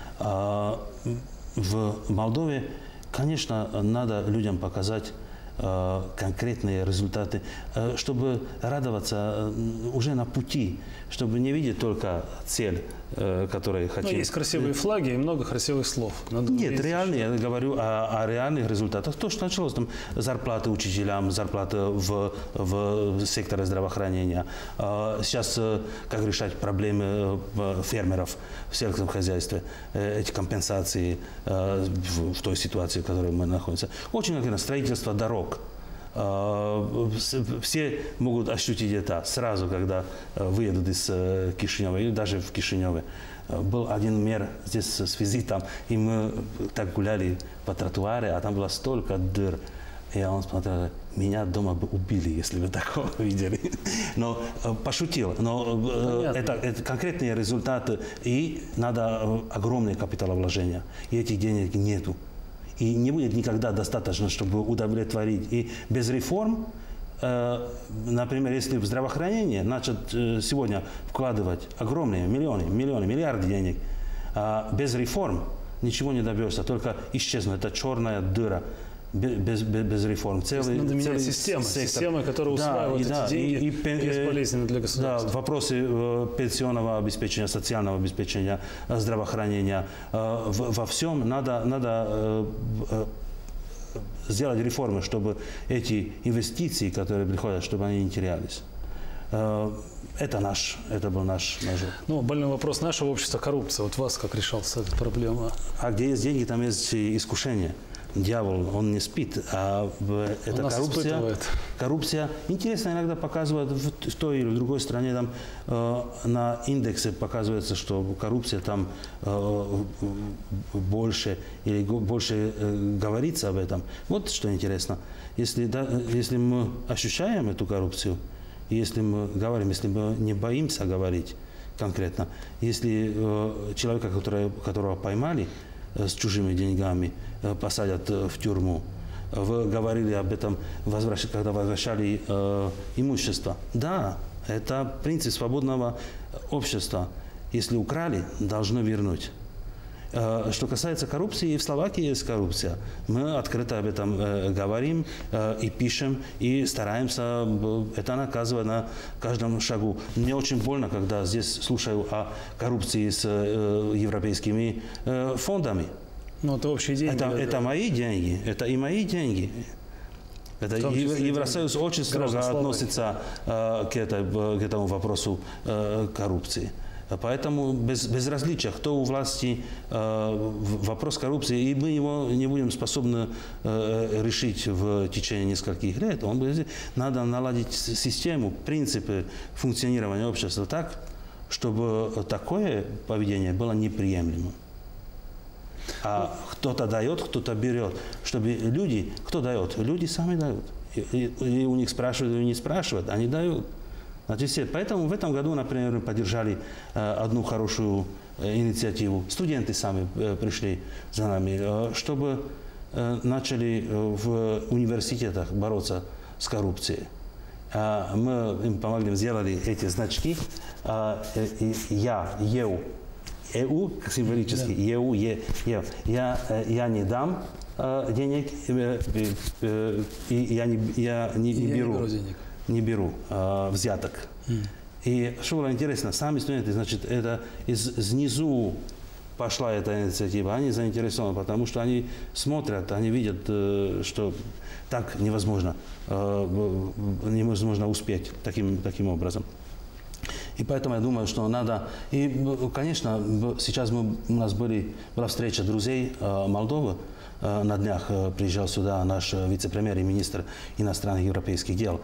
В Молдове, конечно, надо людям показать конкретные результаты, чтобы радоваться уже на пути, чтобы не видеть только цель, которой хотим. Ну, есть красивые флаги и много красивых слов. Надо Нет, реальные, я говорю о, о реальных результатах. То, что началось, там, зарплаты учителям, зарплаты в, в секторе здравоохранения. Сейчас, как решать проблемы фермеров в сельском хозяйстве, эти компенсации в, в той ситуации, в которой мы находимся. Очень активно строительство дорог. Все могут ощутить это сразу, когда выедут из Кишинева или даже в Кишиневе. Был один мэр здесь с визитом, и мы так гуляли по тротуаре, а там было столько дыр. И он смотрел, меня дома бы убили, если бы такого видели. Но пошутил. Но это, это конкретные результаты, и надо огромные капиталовложения. И этих денег нету. И не будет никогда достаточно, чтобы удовлетворить. И без реформ, э, например, если в здравоохранение начать э, сегодня вкладывать огромные миллионы, миллионы, миллиарды денег, э, без реформ ничего не добьешься, только исчезнет. Это черная дыра. Без, без, без реформ. Целый, надо менять целый систему, сектор. Системы, которые усваивают да, эти да, деньги, и, и, бесполезны для государства. Да, вопросы э, пенсионного обеспечения, социального обеспечения, э, здравоохранения. Э, в, во всем надо, надо э, э, сделать реформы, чтобы эти инвестиции, которые приходят, чтобы они не терялись. Э, это наш, это был наш наш. Ну, больной вопрос нашего общества – коррупция. Вот вас как решался эта проблема? А где есть деньги, там есть искушение. Дьявол, он не спит, а это коррупция. Коррупция. Интересно иногда показывают в, в той или в другой стране, там э, на индексе показывается, что коррупция там э, больше или больше э, говорится об этом. Вот что интересно. Если, да, если мы ощущаем эту коррупцию, если мы говорим, если мы не боимся говорить конкретно, если э, человека, который, которого поймали с чужими деньгами, посадят в тюрьму. Вы говорили об этом, когда возвращали э, имущество. Да, это принцип свободного общества. Если украли, должны вернуть. Э, что касается коррупции, и в Словакии есть коррупция. Мы открыто об этом э, говорим э, и пишем, и стараемся это наказывать на каждом шагу. Мне очень больно, когда здесь слушаю о коррупции с э, европейскими э, фондами. Ну, это общие деньги. Это, это мои деньги, это и мои деньги. Это Евросоюз очень строго относится э, к, этой, к этому вопросу э, коррупции. Поэтому без, без различия, кто у власти, э, вопрос коррупции, и мы его не будем способны э, решить в течение нескольких лет. Он будет, надо наладить систему, принципы функционирования общества так, чтобы такое поведение было неприемлемым. А кто-то дает, кто-то берет. Чтобы люди, кто дает? Люди сами дают. И, и, и у них спрашивают, и не спрашивают, они дают. Значит, поэтому в этом году, например, мы поддержали э, одну хорошую э, инициативу. Студенты сами э, пришли за нами, э, чтобы начали в университетах бороться с коррупцией. Мы им помогли, сделали эти значки. Я, ЕУ, ЕУ символически, да. ЕУ, е, е. Я, я не дам денег, и я не, я не, не беру, не беру, не беру взяток. Mm. И что было интересно, сами студенты, значит, это из, снизу пошла эта инициатива, они заинтересованы, потому что они смотрят, они видят, что так невозможно, невозможно успеть таким, таким образом. И поэтому я думаю, что надо... И, конечно, сейчас мы, у нас были, была встреча друзей Молдовы. На днях приезжал сюда наш вице-премьер и министр иностранных европейских дел.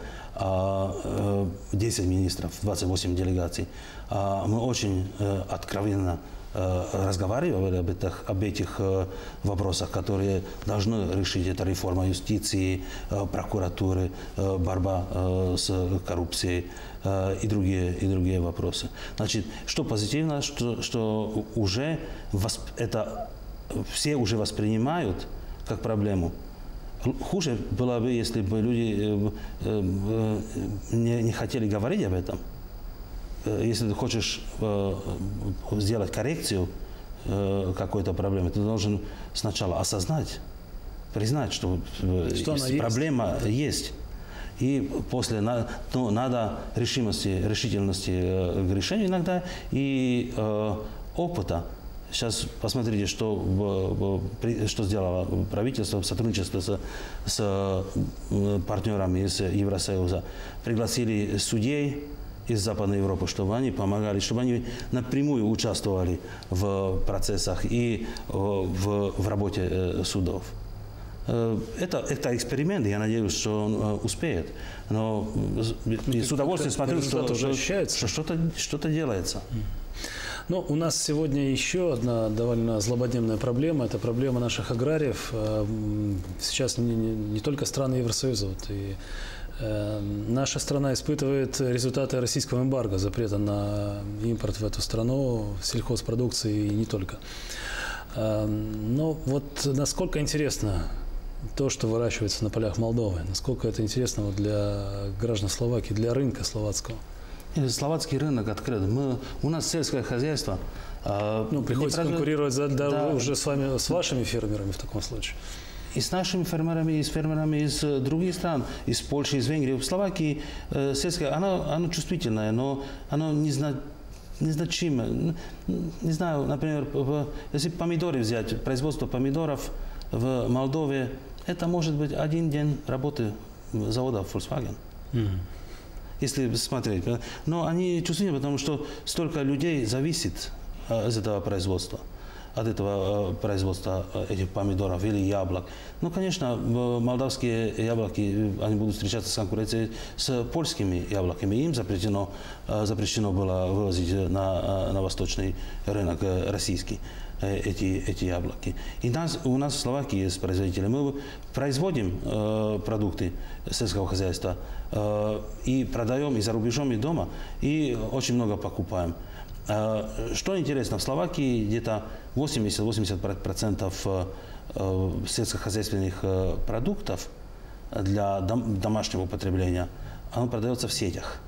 десять министров, двадцать восемь делегаций. Мы очень откровенно разговаривали об этих, об этих вопросах, которые должны решить. Это реформа юстиции, прокуратуры, борьба с коррупцией и другие, и другие вопросы. Значит, что позитивно, что, что уже восп... это все уже воспринимают как проблему. Хуже было бы, если бы люди не, не хотели говорить об этом. Если ты хочешь сделать коррекцию какой-то проблемы, ты должен сначала осознать, признать, что, что проблема есть. есть. И после ну, надо решимости, решительности к решению иногда и э, опыта. Сейчас посмотрите, что, что сделало правительство в сотрудничестве с, с партнерами из Евросоюза. Пригласили судей из Западной Европы, чтобы они помогали, чтобы они напрямую участвовали в процессах и в, в работе судов. Это, это эксперимент, я надеюсь, что он успеет. Но и с удовольствием смотрю, что, что что-то, что-то делается. Ну, у нас сегодня еще одна довольно злободневная проблема. Это проблема наших аграриев. Сейчас не, не, не только страны Евросоюза. Вот, и, э, наша страна испытывает результаты российского эмбарго, запрета на импорт в эту страну сельхозпродукции и не только. Э, но вот насколько интересно то, что выращивается на полях Молдовы, насколько это интересно вот для граждан Словакии, для рынка словацкого? Словацкий рынок открыт. Мы, у нас сельское хозяйство. Ну, приходится производ... конкурировать за, да, да. уже с вами, с вашими фермерами в таком случае. И с нашими фермерами, и с фермерами из других стран, из Польши, из Венгрии. В Словакии э, сельское, оно, оно чувствительное, но оно незна, незначимое. Не знаю, например, если помидоры взять, производство помидоров в Молдове, это может быть один день работы завода Volkswagen. Mm-hmm. Если смотреть. Но они чувствительны, потому что столько людей зависит от этого производства, от этого производства этих помидоров или яблок. Ну, конечно, молдавские яблоки, они будут встречаться с конкуренцией с польскими яблоками. Им запрещено, запрещено было вывозить на, на восточный рынок российский эти, эти яблоки. И нас, у нас в Словакии есть производители. Мы производим э, продукты сельского хозяйства э, и продаем и за рубежом, и дома, и очень много покупаем. Э, что интересно, в Словакии где-то восемьдесят-восемьдесят процентов э, сельскохозяйственных э, продуктов для дом, домашнего употребления, оно продается в сетях.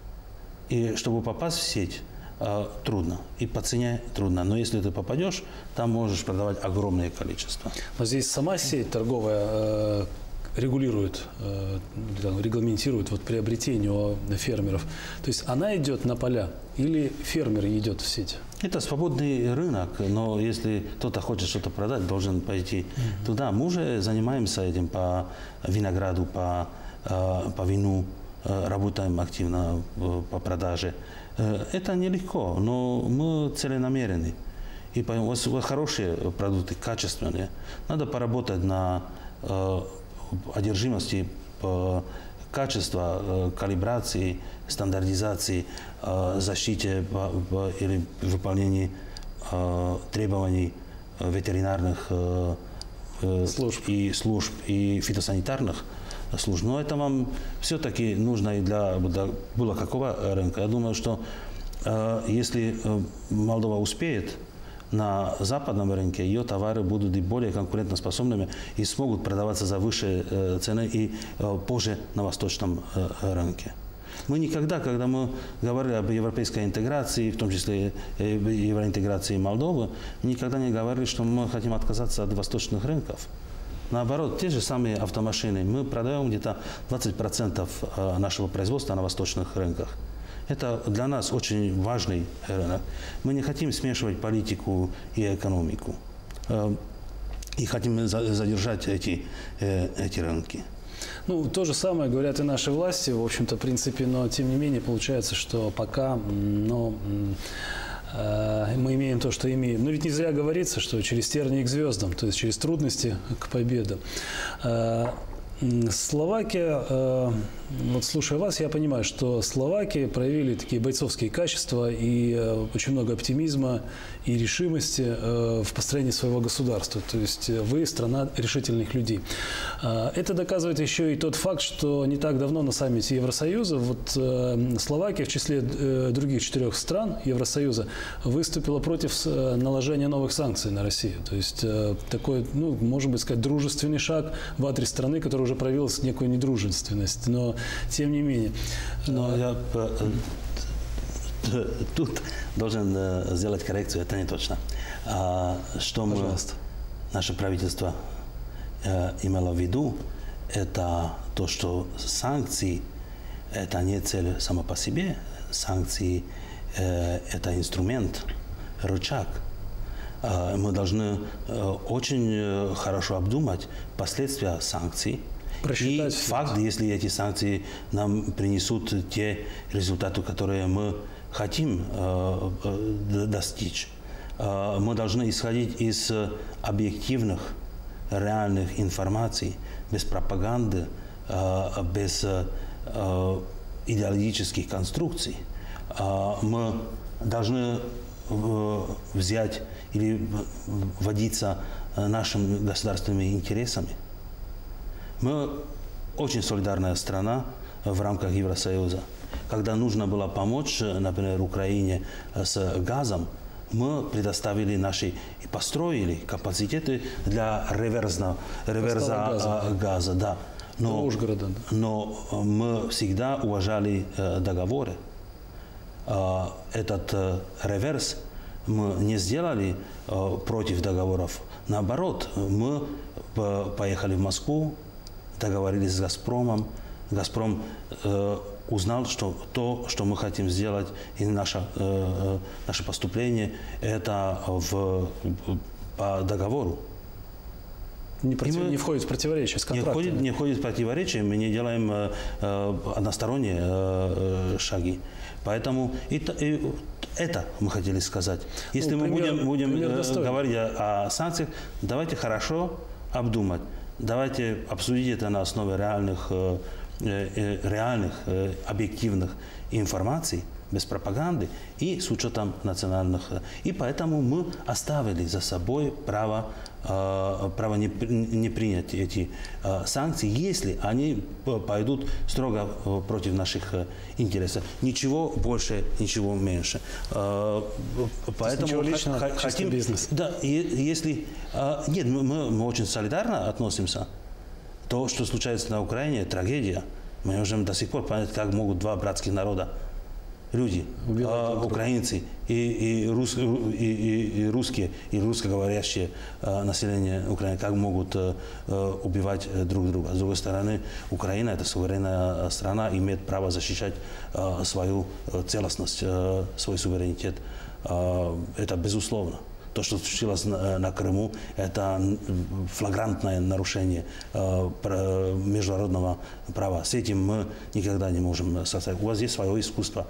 И чтобы попасть в сеть, трудно. И по цене трудно. Но если ты попадешь, там можешь продавать огромное количество. Но здесь сама сеть торговая э, регулирует, э, регламентирует вот приобретение у фермеров. То есть она идет на поля или фермер идет в сеть? Это свободный рынок, но если кто-то хочет что-то продать, должен пойти mm-hmm. туда. Мы уже занимаемся этим по винограду, по, э, по вину, э, работаем активно э, по продаже. Это нелегко, но мы целенамерены. И у вас хорошие продукты, качественные. Надо поработать на э, одержимости э, качества, э, калибрации, стандартизации, э, защите э, или выполнении э, требований ветеринарных э, э, служб. И служб, и фитосанитарных служб. Но это вам все-таки нужно и для, для было какого рынка. Я думаю, что э, если Молдова успеет на западном рынке ее товары будут и более конкурентоспособными и смогут продаваться за высшие э, цены и э, позже на восточном э, рынке. Мы никогда, когда мы говорили об европейской интеграции, в том числе э, евроинтеграции Молдовы, никогда не говорили, что мы хотим отказаться от восточных рынков. Наоборот, те же самые автомашины. Мы продаем где-то двадцать процентов нашего производства на восточных рынках. Это для нас очень важный рынок. Мы не хотим смешивать политику и экономику. И хотим задержать эти, эти рынки. Ну, то же самое говорят и наши власти, в общем-то, в принципе, но тем не менее получается, что пока, ну, мы имеем то, что имеем. Но ведь не зря говорится, что через тернии к звездам, то есть через трудности к победам. Словакия, вот слушая вас, я понимаю, что словаки проявили такие бойцовские качества и очень много оптимизма и решимости в построении своего государства. То есть вы страна решительных людей. Это доказывает еще и тот факт, что не так давно на саммите Евросоюза вот Словакия в числе других четырех стран Евросоюза выступила против наложения новых санкций на Россию. То есть такой, ну, можно быть сказать, дружественный шаг в адрес страны, которая уже проявила некую недружественность. Но тем не менее. Но я тут должен сделать коррекцию, это не точно. Что мы, наше правительство имело в виду, это то, что санкции – это не цель сама по себе. Санкции – это инструмент, рычаг. Мы должны очень хорошо обдумать последствия санкций. И факт, если эти санкции нам принесут те результаты, которые мы хотим э, достичь, э, мы должны исходить из объективных, реальных информаций, без пропаганды, э, без э, идеологических конструкций. Э, мы должны э, взять или водиться нашими государственными интересами. Мы очень солидарная страна в рамках Евросоюза. Когда нужно было помочь, например, Украине с газом, мы предоставили наши и построили капацитеты для реверзного, реверза газа. газа да. Но, Ужгорода, да. но мы всегда уважали договоры. Этот реверс мы не сделали против договоров. Наоборот, мы поехали в Москву, договорились с «Газпромом». «Газпром» э, узнал, что то, что мы хотим сделать, и наше, э, наше поступление, это в, по договору. Не, против, мы, не входит в противоречие с контрактами. Не входит, не входит в противоречие, мы не делаем э, э, односторонние э, шаги. Поэтому и, и, это мы хотели сказать. Если ну, мы пример, будем, будем э, говорить о, о санкциях, давайте хорошо обдумать. Давайте обсудить это на основе реальных, э, э, реальных э, объективных информаций, без пропаганды и с учетом национальных. И поэтому мы оставили за собой право, э, право не, не принять эти э, санкции, если они пойдут строго э, против наших э, интересов. Ничего больше, ничего меньше. Э, поэтому ничего личного, х- хотим бизнес. Да, и, если э, нет, мы, мы очень солидарно относимся. То, что случается на Украине, трагедия. Мы не можем до сих пор понять, как могут два братских народа, люди, э, украинцы и, и, рус, и, и, и русские, и русскоговорящие э, население Украины, как могут э, убивать друг друга. С другой стороны, Украина – это суверенная страна, имеет право защищать э, свою целостность, э, свой суверенитет. Э, это безусловно. То, что случилось на, на Крыму, это флагрантное нарушение э, международного права. С этим мы никогда не можем составить. У вас есть свое искусство,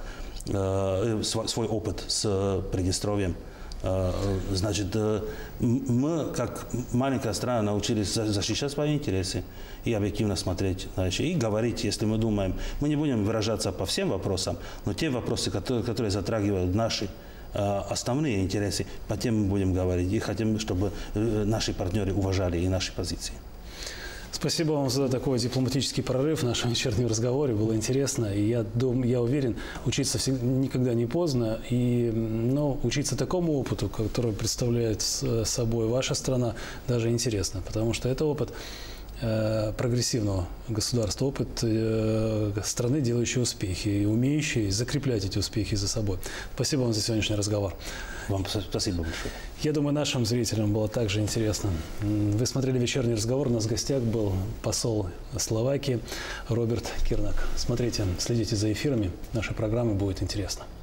э, свой, свой опыт с Приднестровьем. Э, значит, э, мы, как маленькая страна, научились защищать свои интересы и объективно смотреть на вещи. И говорить, если мы думаем. Мы не будем выражаться по всем вопросам, но те вопросы, которые, которые затрагивают наши основные интересы, по тем мы будем говорить. И хотим, чтобы наши партнеры уважали и наши позиции. Спасибо вам за такой дипломатический прорыв в нашем вечернем разговоре. Было интересно. И я, дум, я уверен, учиться всегда, никогда не поздно. И ну, учиться такому опыту, который представляет собой ваша страна, даже интересно. Потому что это опыт э, прогрессивного государства, опыт э, страны, делающей успехи и умеющей закреплять эти успехи за собой. Спасибо вам за сегодняшний разговор. Вам спасибо большое. Я думаю, нашим зрителям было также интересно. Вы смотрели вечерний разговор. У нас в гостях был посол Словакии Роберт Кирнак. Смотрите, следите за эфирами. Нашей программы будет интересно.